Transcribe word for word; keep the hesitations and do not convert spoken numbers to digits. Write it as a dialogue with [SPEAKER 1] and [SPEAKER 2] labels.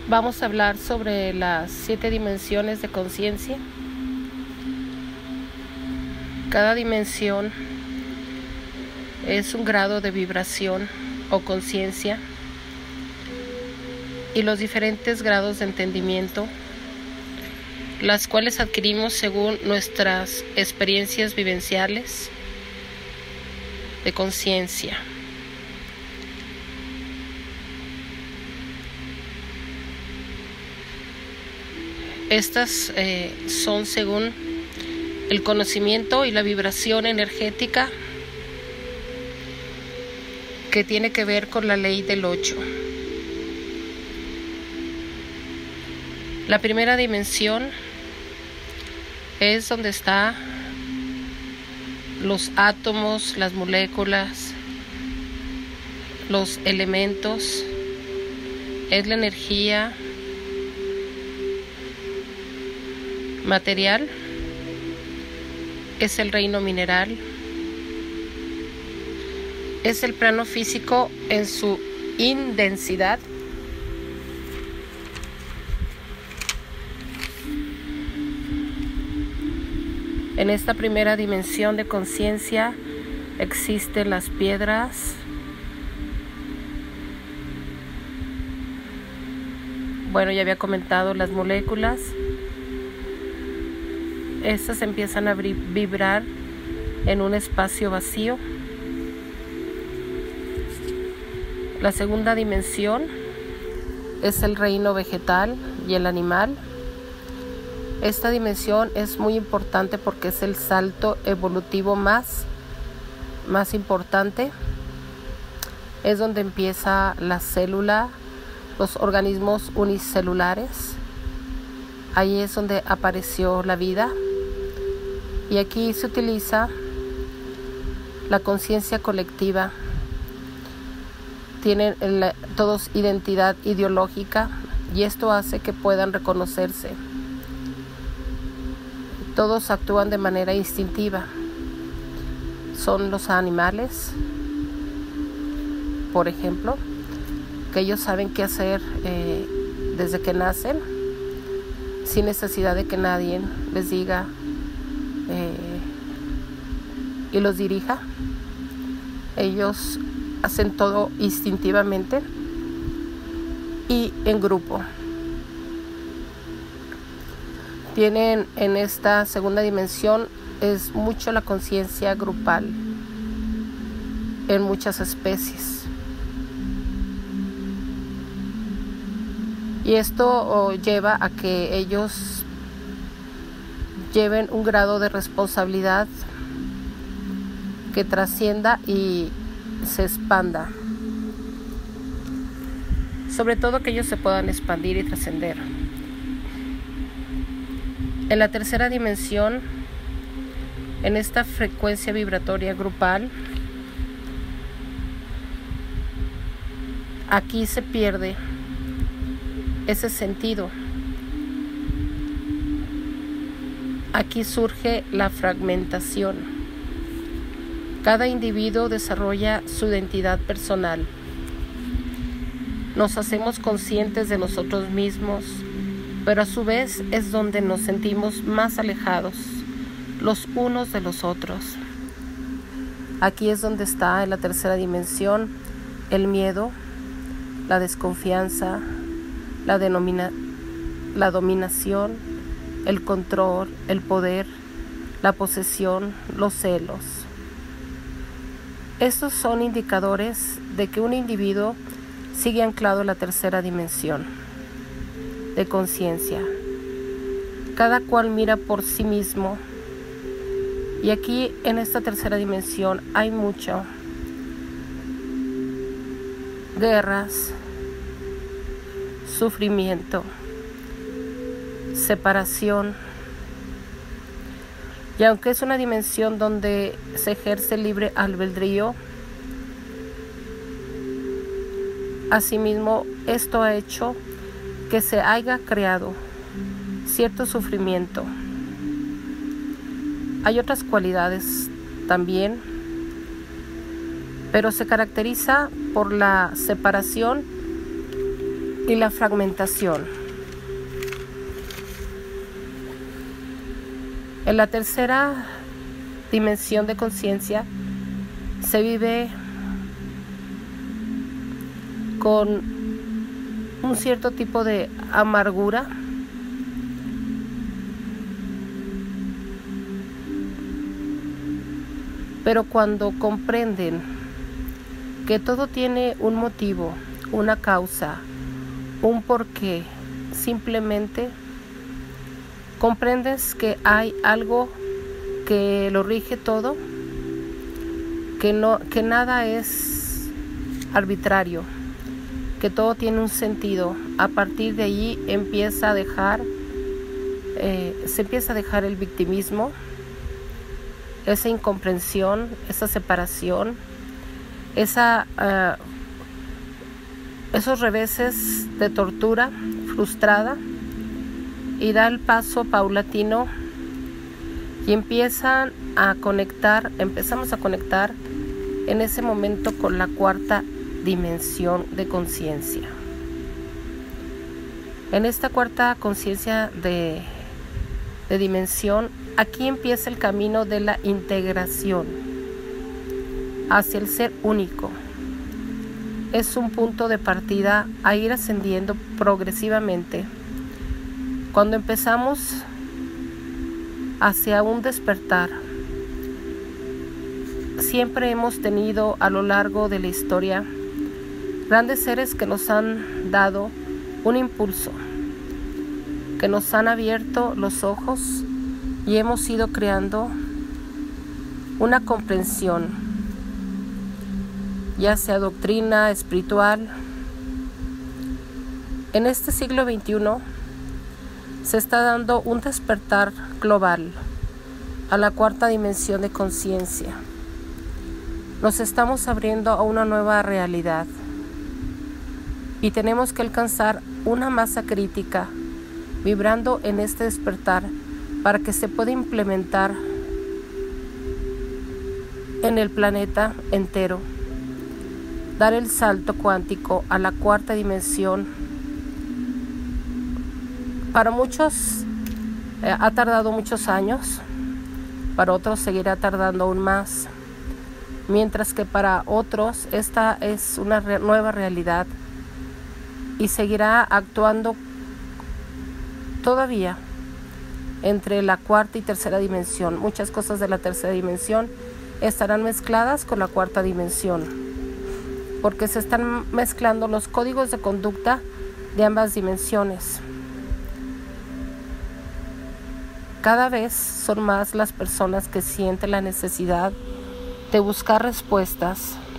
[SPEAKER 1] Vamos a hablar sobre las siete dimensiones de conciencia. Cada dimensión es un grado de vibración o conciencia y los diferentes grados de entendimiento, las cuales adquirimos según nuestras experiencias vivenciales de conciencia. Estas eh, son según el conocimiento y la vibración energética que tiene que ver con la ley del ocho. La primera dimensión es donde están los átomos, las moléculas, los elementos, es la energía material, es el reino mineral, es el plano físico en su indensidad, en esta primera dimensión de conciencia existen las piedras, bueno, ya había comentado las moléculas. Estas empiezan a vibrar en un espacio vacío. La segunda dimensión es el reino vegetal y el animal. Esta dimensión es muy importante porque es el salto evolutivo más, más importante. Es donde empieza la célula, los organismos unicelulares. Ahí es donde apareció la vida. Y aquí se utiliza la conciencia colectiva. Tienen el, todos identidad ideológica y esto hace que puedan reconocerse. Todos actúan de manera instintiva. Son los animales, por ejemplo, que ellos saben qué hacer eh, desde que nacen, sin necesidad de que nadie les diga Eh, y los dirija. Ellos hacen todo instintivamente y en grupo. Tienen en esta segunda dimensión es mucho la conciencia grupal en muchas especies. Y esto oh, lleva a que ellos lleven un grado de responsabilidad que trascienda y se expanda. Sobre todo que ellos se puedan expandir y trascender. En la tercera dimensión, en esta frecuencia vibratoria grupal, aquí se pierde ese sentido. Aquí surge la fragmentación. Cada individuo desarrolla su identidad personal. Nos hacemos conscientes de nosotros mismos, pero a su vez es donde nos sentimos más alejados los unos de los otros. Aquí es donde está en la tercera dimensión el miedo, la desconfianza, la, denomina, la dominación, el control, el poder, la posesión, los celos. Estos son indicadores de que un individuo sigue anclado en la tercera dimensión de conciencia. Cada cual mira por sí mismo. Y aquí en esta tercera dimensión hay mucho guerras, sufrimiento, separación. Y aunque es una dimensión donde se ejerce libre albedrío, asimismo esto ha hecho que se haya creado cierto sufrimiento. Hay otras cualidades también, pero se caracteriza por la separación y la fragmentación. En la tercera dimensión de conciencia se vive con un cierto tipo de amargura, pero cuando comprenden que todo tiene un motivo, una causa, un porqué, simplemente comprendes que hay algo que lo rige todo, que no, que nada es arbitrario, que todo tiene un sentido. A partir de allí empieza a dejar, eh, se empieza a dejar el victimismo, esa incomprensión, esa separación, esa, uh, esos reveses de tortura frustrada, y da el paso paulatino y empiezan a conectar, empezamos a conectar en ese momento con la cuarta dimensión de conciencia. En esta cuarta conciencia de, de dimensión, aquí empieza el camino de la integración hacia el ser único. Es un punto de partida a ir ascendiendo progresivamente. Cuando empezamos hacia un despertar, siempre hemos tenido a lo largo de la historia grandes seres que nos han dado un impulso, que nos han abierto los ojos y hemos ido creando una comprensión, ya sea doctrina, espiritual. En este siglo veintiuno se está dando un despertar global a la cuarta dimensión de conciencia. Nos estamos abriendo a una nueva realidad y tenemos que alcanzar una masa crítica vibrando en este despertar para que se pueda implementar en el planeta entero, dar el salto cuántico a la cuarta dimensión. Para muchos eh, ha tardado muchos años, para otros seguirá tardando aún más, mientras que para otros esta es una re- nueva realidad y seguirá actuando todavía entre la cuarta y tercera dimensión. Muchas cosas de la tercera dimensión estarán mezcladas con la cuarta dimensión, porque se están mezclando los códigos de conducta de ambas dimensiones. Cada vez son más las personas que sienten la necesidad de buscar respuestas